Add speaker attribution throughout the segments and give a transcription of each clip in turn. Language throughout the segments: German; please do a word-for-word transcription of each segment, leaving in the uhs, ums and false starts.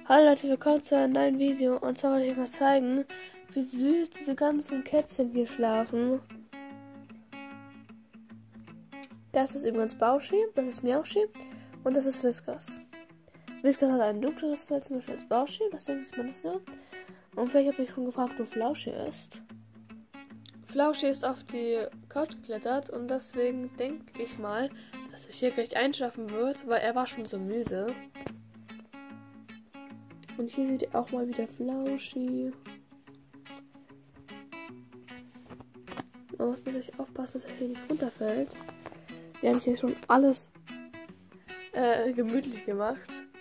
Speaker 1: Hallo Leute, willkommen zu einem neuen Video. Und zwar wollte ich mal zeigen, wie süß diese ganzen Kätzchen hier schlafen. Das ist übrigens Bauschi, das ist Miauschi und das ist Whiskas. Whiskas hat ein dunkleres Fell, zum Beispiel als Bauschi, deswegen ist man nicht so. Und vielleicht habt ihr euch schon gefragt, wo Flauschi ist. Flauschi ist auf die Couch geklettert und deswegen denke ich mal, dass er hier gleich einschlafen wird, weil er war schon so müde. Und hier seht ihr auch mal wieder Flauschi. Man muss natürlich aufpassen, dass er hier nicht runterfällt. Die haben hier schon alles äh, gemütlich gemacht.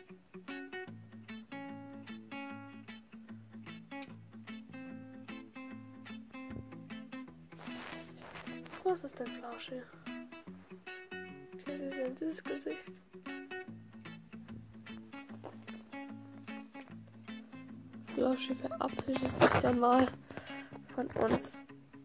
Speaker 1: Was ist denn Flauschi? Hier seht ihr ein süßes Gesicht. Flauschi verabschiedet sich dann mal von uns.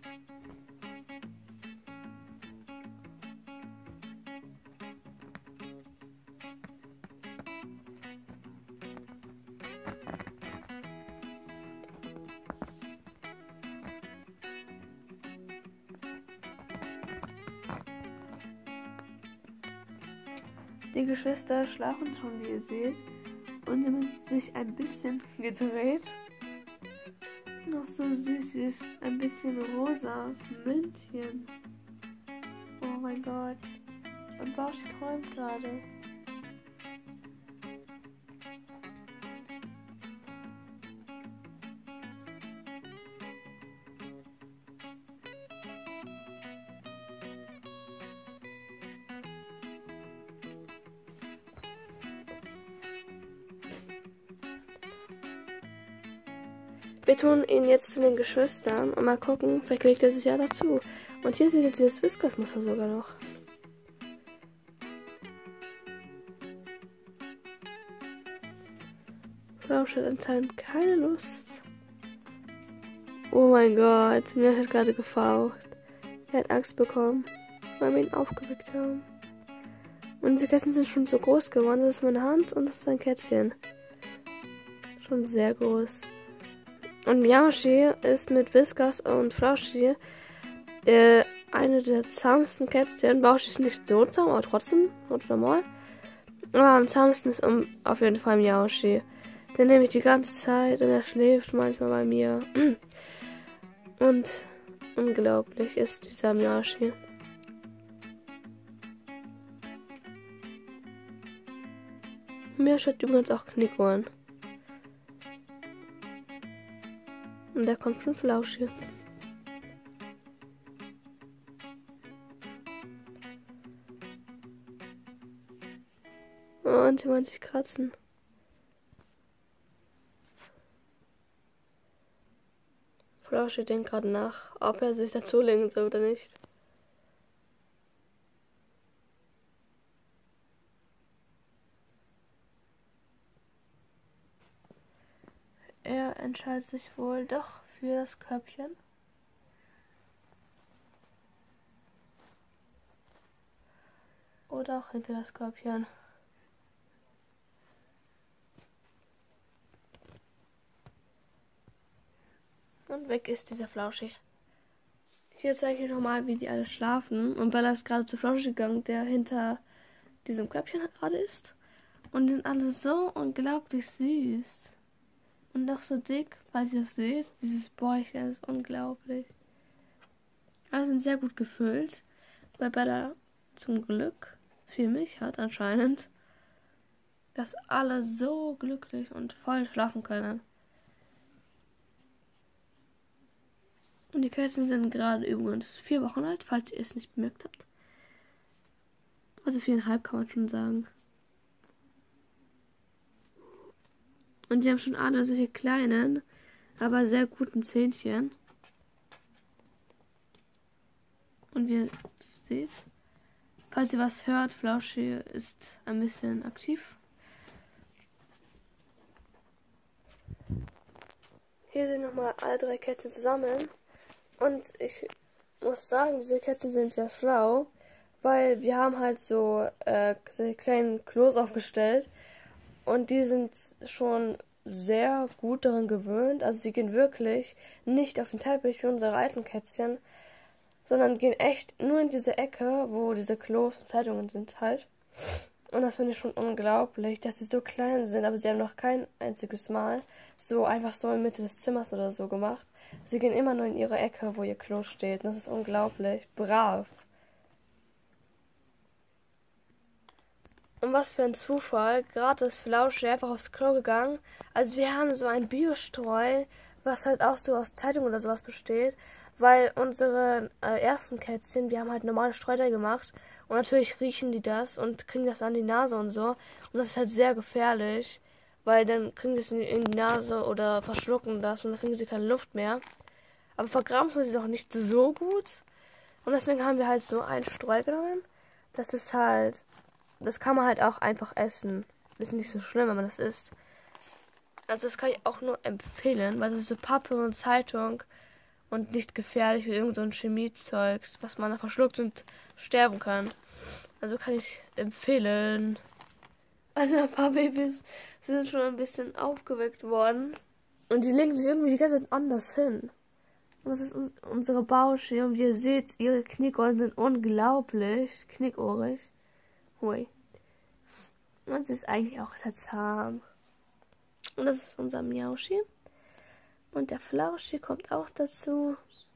Speaker 1: Die Geschwister schlafen schon, wie ihr seht. Und sie haben sich ein bisschen gedreht. Noch so süß ist. Ein bisschen rosa. Mündchen. Oh mein Gott. Und Bauschi träumt gerade. Wir tun ihn jetzt zu den Geschwistern und mal gucken, vielleicht kriegt er sich ja dazu. Und hier seht ihr dieses Whiskas-Muster sogar noch. Flauschi hat anscheinend keine Lust. Oh mein Gott, mir hat gerade gefaucht. Er hat Angst bekommen, weil wir ihn aufgeweckt haben. Und diese Kätzchen sind schon so groß geworden. Das ist meine Hand und das ist ein Kätzchen. Schon sehr groß. Und Miauschi ist mit Whiskas und Flauschi äh, eine der zahmsten Kätzchen. Bauschi ist nicht so zahm, aber trotzdem, ganz normal. Aber am zahmsten ist um, auf jeden Fall Miauschi. Den nehme ich die ganze Zeit und er schläft manchmal bei mir. Und unglaublich ist dieser Miauschi. Miauschi hat übrigens auch Knickohren. Und da kommt schon Flauschi. Und sie wollen sich kratzen. Flauschi denkt gerade nach, ob er sich dazulegen soll oder nicht. Er entscheidet sich wohl doch für das Körbchen. Oder auch hinter das Körbchen. Und weg ist dieser Flauschi. Hier zeige ich nochmal, wie die alle schlafen. Und Bella ist gerade zu Flauschi gegangen, der hinter diesem Körbchen gerade ist. Und die sind alle so unglaublich süß. Und noch so dick, falls ihr das seht. Dieses Bäuchchen ist unglaublich. Alle sind sehr gut gefüllt. Weil Bella zum Glück viel Milch hat anscheinend. Dass alle so glücklich und voll schlafen können. Und die Kätzchen sind gerade übrigens vier Wochen alt, falls ihr es nicht bemerkt habt. Also viereinhalb kann man schon sagen. Und die haben schon alle solche kleinen, aber sehr guten Zähnchen. Und wie ihr seht, falls ihr was hört, Flauschi ist ein bisschen aktiv. Hier sind nochmal alle drei Kätzchen zusammen. Und ich muss sagen, diese Kätzchen sind sehr schlau, weil wir haben halt so äh, solche kleinen Klos aufgestellt. Und die sind schon sehr gut daran gewöhnt. Also sie gehen wirklich nicht auf den Teppich wie unsere alten Kätzchen, sondern gehen echt nur in diese Ecke, wo diese Klos und Zeitungen sind halt. Und das finde ich schon unglaublich, dass sie so klein sind, aber sie haben noch kein einziges Mal so einfach so in Mitte des Zimmers oder so gemacht. Sie gehen immer nur in ihre Ecke, wo ihr Klo steht. Das ist unglaublich. Brav. Und was für ein Zufall. Gerade ist Flauschi einfach aufs Klo gegangen. Also wir haben so ein Biostreu, was halt auch so aus Zeitung oder sowas besteht. Weil unsere äh, ersten Kätzchen, die haben halt normale Streuter gemacht. Und natürlich riechen die das und kriegen das an die Nase und so. Und das ist halt sehr gefährlich. Weil dann kriegen sie es in, in die Nase oder verschlucken das und dann kriegen sie keine Luft mehr. Aber vergraben tun sie es auch nicht so gut. Und deswegen haben wir halt so ein Streu genommen. Das ist halt, das kann man halt auch einfach essen. Das ist nicht so schlimm, wenn man das isst. Also das kann ich auch nur empfehlen, weil das ist so Pappe und Zeitung und nicht gefährlich wie irgend so ein Chemiezeugs, was man da verschluckt und sterben kann. Also kann ich empfehlen. Also ein paar Babys sind schon ein bisschen aufgeweckt worden. Und die legen sich irgendwie die ganze Zeit anders hin. Und das ist uns, unsere Bauschi. Und wie ihr seht, ihre Knickohren sind unglaublich knickohrig. Hui. Und sie ist eigentlich auch sehr zahm. Und das ist unser Miauschi. Und der Flauschi kommt auch dazu.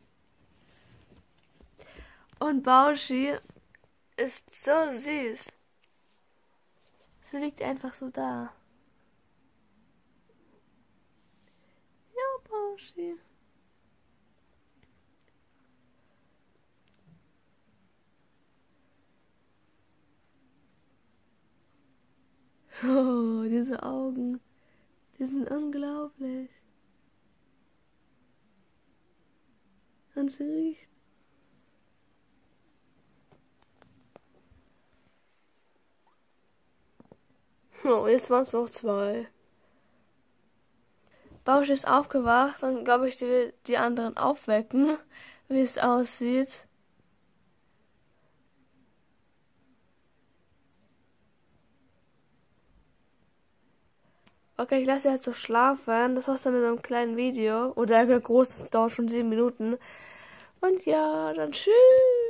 Speaker 1: Und Bauschi ist so süß. Sie liegt einfach so da. Ja, Bauschi. Oh, diese Augen. Die sind unglaublich. Und sie riecht. Oh, jetzt waren es noch zwei. Bauschi ist aufgewacht und glaube ich, sie will die anderen aufwecken, wie es aussieht. Okay, ich lasse jetzt so schlafen. Das war's dann mit einem kleinen Video. Oder groß, das dauert schon sieben Minuten. Und ja, dann tschüss.